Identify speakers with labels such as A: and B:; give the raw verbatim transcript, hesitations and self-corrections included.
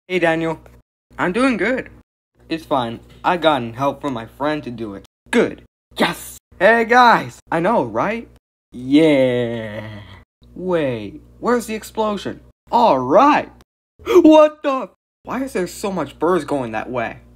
A: Hey Daniel, I'm doing good. It's fine. I gotten help from my friend to do it. Good. Yes! Hey guys! I know, right? Yeah. Wait, where's the explosion? Alright! What the? Why is there so much birds going that way?